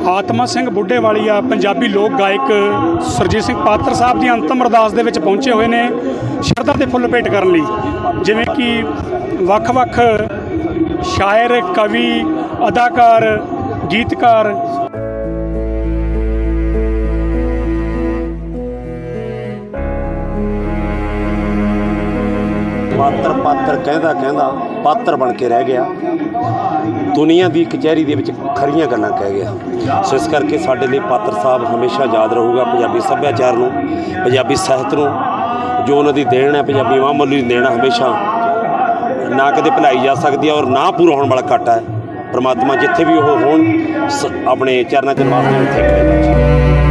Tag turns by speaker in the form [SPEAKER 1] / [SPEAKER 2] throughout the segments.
[SPEAKER 1] आत्मा सिंह बुढ़ेवालीआ पंजाबी लोक गायक सुरजीत सिंह पात्र साहब की अंतिम अरदास दे विच पहुंचे हुए ने शरधा के फुੱਲ भेंट करन लई। जिवें कि वख-वख शायर, कवि, अदाकार, गीतकार
[SPEAKER 2] पात्र पात्र कहदा कहदा पात्र बन के रह गया, दुनिया की कचहरी दे विच खरियां गल्लां कह गया। सो इस करके साडे लई पात्र साहब हमेशा याद रहूगा। पंजाबी सभ्याचार नूं, पंजाबी साहित्य नूं जो उन्हां दी देन है, पंजाबी मामूली दी देन हमेशा ना कदे भुलाई जा सकती है और ना पूरा होने वाला घाटा है। परमात्मा जिथे भी वो होण अपने चरणों च निवास देण थे।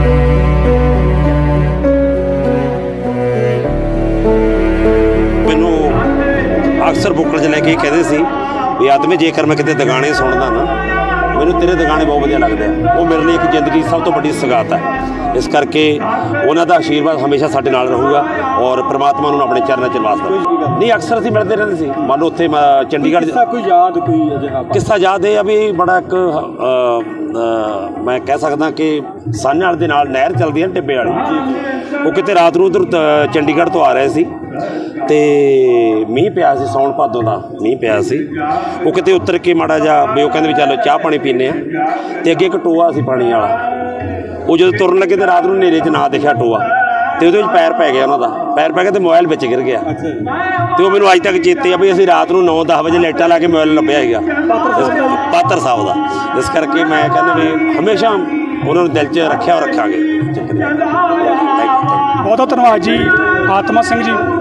[SPEAKER 2] मैनू अक्सर बुकल च लैके कहते सी भी आदमी जेकर मैं कितने दगाने सुनदा ना, मैनू तेरे दगाने बहुत वधिया लगदे आ। वो मेरे लिए एक जिंदगी सब तो बड़ी सगात है। इस करके उन्हों का आशीर्वाद हमेशा साडे नाल रहूगा और परमात्मा नूं अपने चरणों च निवास देवे। नहीं अक्सर असीं मिलते रहंदे सी। मान लो उत्थे चंडीगढ़ किस्सा याद है अभी बड़ा एक मैं कह सकदा कि सान्याल दे नाल नहर चलदी है टिब्बे वाली। वो किते रात नूं उधर चंडीगढ़ तो आ रहे सी ते मींह पिया सी, सौण भादों दा मींह पिया सी। वो किते उतर के माड़ा जा भी वो कहंदे भी चलो चाह पानी पीने आ ते अगे एक टोआ सी पानी वाला। वो जो तुरन लगे तो रात को नेरे च ना देखा टोआ तो वो पैर पै गया, उन्होंने पैर पै गया तो मोबाइल बिच गिर गया। तो मैंने अज तक चेते भी असीं रात को 9-10 बजे लाइटां ला के मोबाइल लभ्या है पात्र साहब का। इस करके मैं कहना भी हमेशा उन्होंने दिल च रखा और रखांगे।
[SPEAKER 1] बहुत बहुत धन्यवाद जी आत्मा सिंह जी।